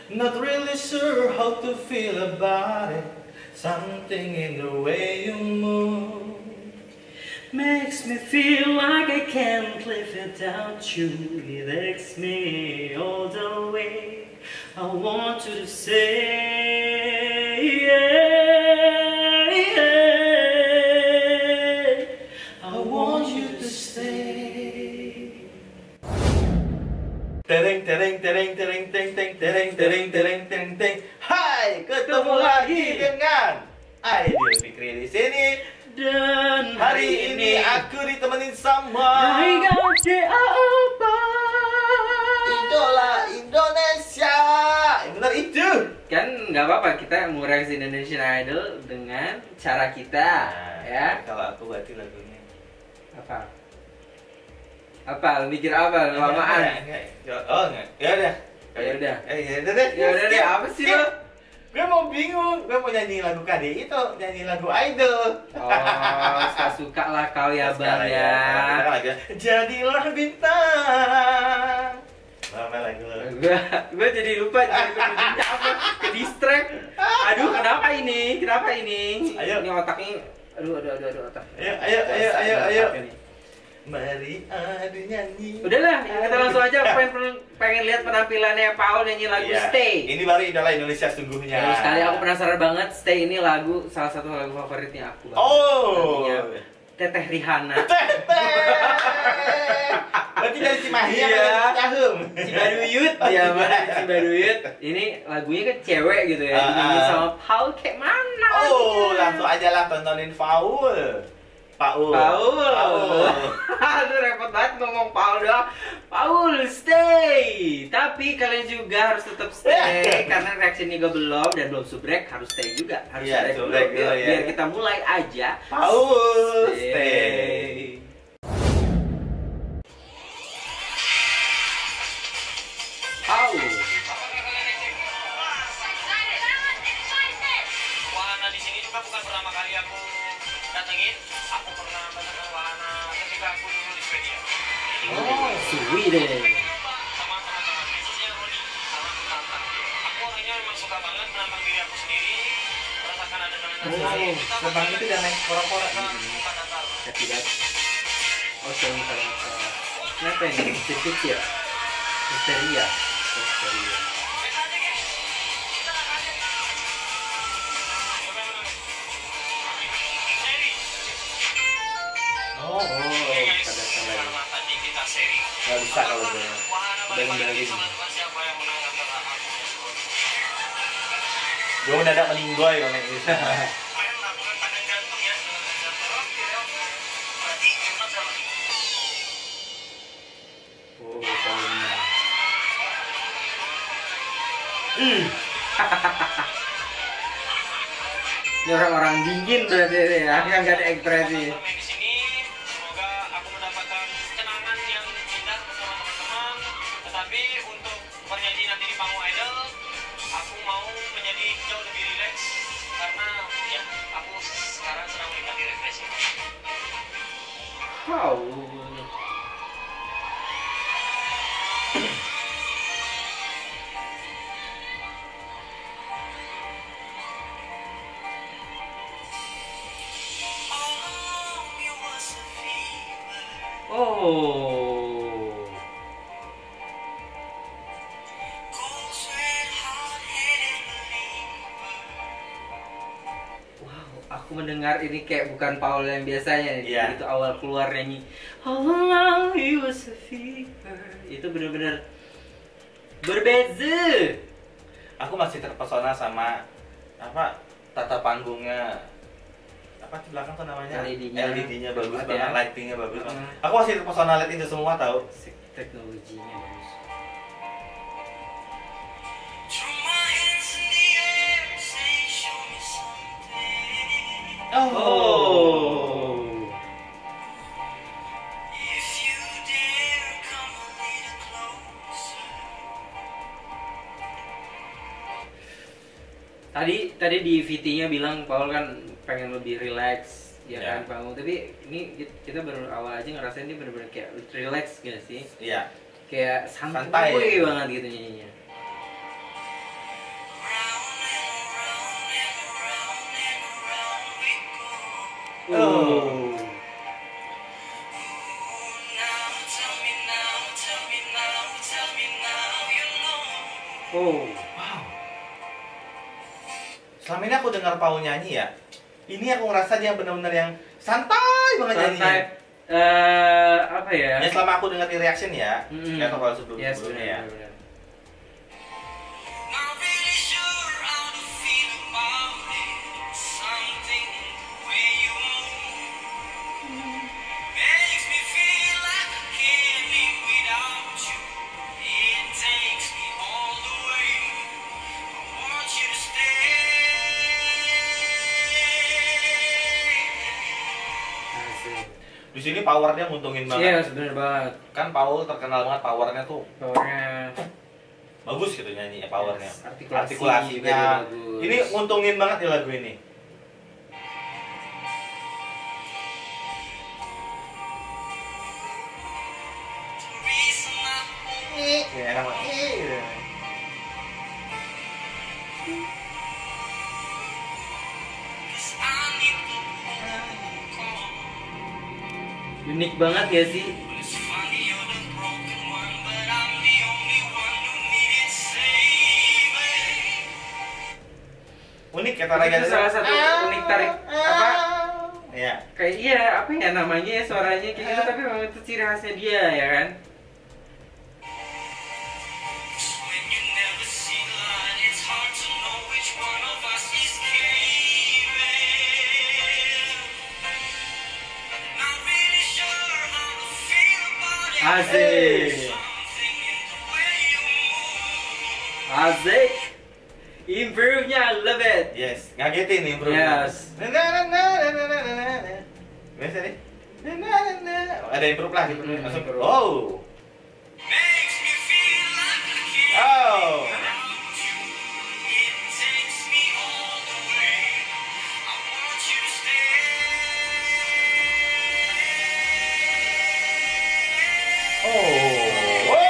Not really sure how to feel about it. Something in the way you move Makes me feel like I can't live without you. It takes me all the way. I want you to say, yeah, yeah. I want you to stay. Tereng tereng tereng tereng teng teng tereng tereng tereng teng teng. Hai, ketemu lagi dengan Aidil Fikri di sini. Dan Hari ini aku ditemenin sama Hai gade apa? Idola Indonesia. Benar itu. Kan nggak apa-apa kita mau reaksi Indonesian Idol dengan cara kita, ya. Kalau aku berarti lagunya Apa? Apa? Lu mikir apa? Lamaan. Oh enggak. Ya udah. Ya udah. Ya udah deh. Ya udah deh, apa sih lo? Gue mau bingung, gue mau nyanyi lagu KDI itu, nyanyi lagu Idol. Oh, suka lah kau ya bang ya. Jadilah bintang. Apa lagu lo? Gue jadi lupa jadi kemudiannya apa? Ke distract. Aduh, kenapa ini? Kenapa ini? Ayo. Ini otaknya. Aduh otak. Ayo. Mari adu nyanyi. Udahlah, kita langsung aja pengen lihat penampilannya Paul nyanyi lagu Iya. Stay. Ini baru idola Indonesia sungguhnya. Terus sekali aku penasaran banget, Stay ini salah satu lagu favoritnya aku banget. Oh. Lagunya Teteh Rihanna. Berarti dari Cimahi Iya. apa Cahum? Cibaduyut dia mana Cibaduyut. Ini lagunya kan cewek gitu ya. Dinyanyi sama Paul kayak mana? Oh, gitu. langsung aja lah tontonin Paul. Paul. Aduh repot banget ngomong Paul doang. Paul stay. Tapi kalian juga harus tetap stay karena reaksi ini belum dan belum subrek harus stay juga. Harus Iya, subrek dulu subrek dulu, ya. biar kita mulai aja. Paul stay. Paul. Wahana di sini juga bukan pertama kali aku datengin. Aku pernah datang wahana ketika aku dulu di Swedia. Oh, Sweden. Sama teman-teman, khususnya Roni sama Tata. Aku orangnya memang suka banget menantang diri aku sendiri, merasakan adrenalin tersendiri. Sebang itu dan naik korak-korak gitu. Bukan datar. Tidak. Oh, sorry. Kenapa ini? Kecil. Histeria. Histeria. Biasa aja, guys. Kita aja. Seri. Oh, Oke, guys. pada Karena tadi kita seri. nggak bisa kalau gue. Wahana balik-balik Balik-balik. ini menentukan siapa yang menang antara aku dan Roni. Gue mendadak meninggoy kalau kayak gitu. Main lakukan tangan jantung ya. Oke. Berarti gimana sama? Oh, Paulnya. Ini orang-orang dingin berarti ya, yang gak ada ekspresi. Di sini semoga aku mendapatkan kenangan yang indah bersama teman-teman. Tetapi untuk bernyanyi nanti di panggung idol, aku mau menjadi jauh lebih rileks karena ya aku sekarang sedang menikmati refreshing. Wow. Oh. Wow, aku mendengar ini kayak bukan Paul yang biasanya. Iya. Itu awal keluar nyanyi. All along he was a fever. Itu benar-benar berbeza. Aku masih terpesona sama apa tata panggungnya, apa di belakang tuh namanya LED-nya bagus Banget banget, ya. lightingnya bagus banget. Aku masih terpesona lihat itu semua tahu. Teknologinya bagus. Oh. Tadi di VT-nya bilang Paul kan pengen lebih relax ya Ya. kan panggung, tapi ini kita baru awal aja ngerasain dia bener-bener kayak relax gak sih? Iya. Kayak Santai. santuy banget gitu nyanyinya. Oh. Wow. Selama ini aku dengar Paul nyanyi ya. Ini aku ngerasa dia benar-benar yang santai banget nyanyinya. Apa ya? Ya selama aku dengar di reaction ya. Nggak tahu kalau Yes, sebelumnya ya. benar. Not really sure how to feel about it. Something where you move makes me feel like I can't live without you. It takes me all the way. I want you to stay. Asik. Di sini powernya nguntungin banget. Yes, benar banget. Kan Paul terkenal banget powernya tuh Powernya bagus gitu nyanyi powernya. Yes, artikulasi juga Artikulasinya. dia bagus. Ini nguntungin banget di lagu ini. The reason I hold Ya, enak banget. Gitu. is I need the phone call. unik banget ya sih. It's funny you're the broken one, but I'm the only one who needed saving. Unik kata Itu lagi salah satu unik tarik apa? Ya. Kayak iya, apa ya namanya ya, suaranya kayak gitu, tapi memang itu ciri khasnya dia ya kan. When you never see light, it's hard to know which one of us is caving. Not really sure how to feel about it. Asik. Something in the way you move. Asik. Improve-nya, I love it. Yes, ngagetin nih bro. Yes. Biasa nih. Ada improve lah gitu. Langsung. Improve. Oh. Makes me feel like I can't Oh. without you. It takes me all the way. I want you to stay. Oh. Oh.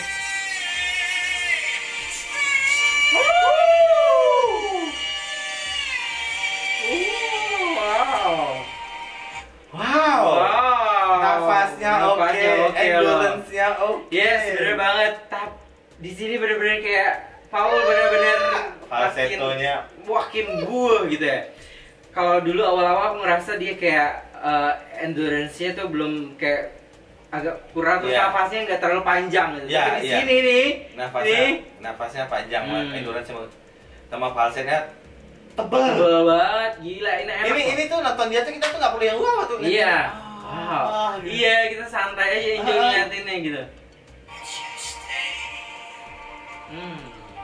Wow. Wow. Nafasnya oke, loh. endurance-nya oke. Yes, bener banget. Di sini bener-bener kayak Paul bener-bener Falsetonya. makin gue gitu ya. Kalau dulu awal-awal aku ngerasa dia kayak endurance-nya tuh belum kayak agak kurang, terus Iya. nafasnya nggak terlalu panjang gitu. Iya, Tapi di iya. sini nih, Nafasnya panjang banget, Hmm. endurance sama falsetnya tebel. tebel banget, gila ini enak. Ini tuh nonton dia tuh kita tuh nggak perlu yang wah tuh. Iya. Ah, Wow. gitu. Iya, kita santai aja enjoy Ah. ngeliatinnya gitu. Want you to stay. Hmm.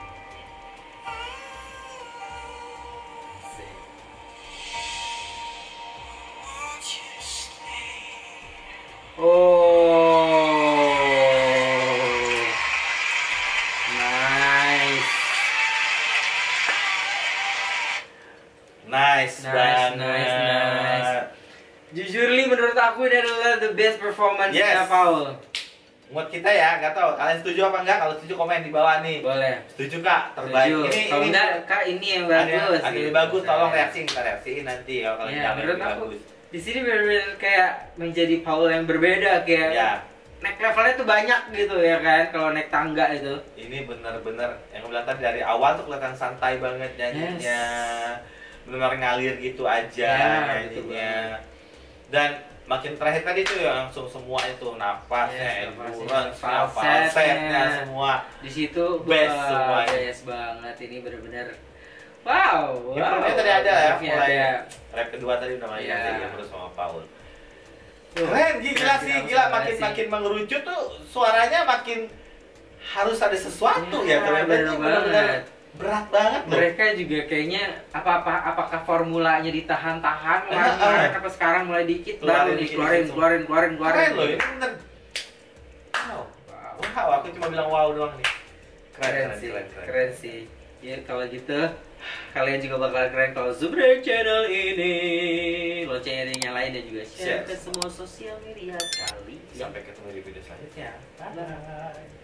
Want you to stay. Oh. Nice. Nice banget. Nice. Jujur Li, menurut aku ini adalah the best performance-nya Yes. Paul. Buat kita ya, nggak tahu kalian setuju apa enggak? Kalau setuju komen di bawah nih. Boleh. Setuju kak, terbaik. Setuju. Kalau enggak, Kak, ini yang ada bagus. ada yang gitu. bagus, tolong reaksiin, kita reaksiin nanti kalau kalian Ya, bilang menurut yang aku bagus. di sini benar-benar kayak menjadi Paul yang berbeda, kayak Ya, naik levelnya tuh banyak gitu ya kan, kalau naik tangga itu. ini bener-bener yang aku bilang tadi dari awal tuh kelihatan santai banget nyanyinya, benar ngalir gitu aja Ya, betul nyanyinya. Dan makin terakhir tadi tuh ya langsung semua itu nafasnya, Yes, endurance, nafasnya, falsetnya falsetnya. semua. Di situ Best wah, semuanya. best banget, ini benar-benar wow. Improve-nya tadi ada ya, Improve-nya mulai ada. rap kedua tadi udah mulai Iya. ya terus sama Paul. Tuh, Keren, gila keren sih, aku gila suka makin sih. makin mengerucut tuh suaranya makin harus ada sesuatu ya, Iya, ternyata bener itu banget. benar-benar berat banget loh. Mereka juga kayaknya apakah formulanya ditahan-tahan kemarin apa sekarang mulai dikit baru Keluarin dikit, dikeluarin dikit. keluarin Keren loh, ini bener. Wow, aku cuma bilang wow doang nih. keren sih. Ya kalau gitu kalian juga bakal keren kalau Zubra channel ini loncengnya dinyalain dan juga share Yes. ke semua sosial media kalian. Sampai ketemu di video selanjutnya. Bye.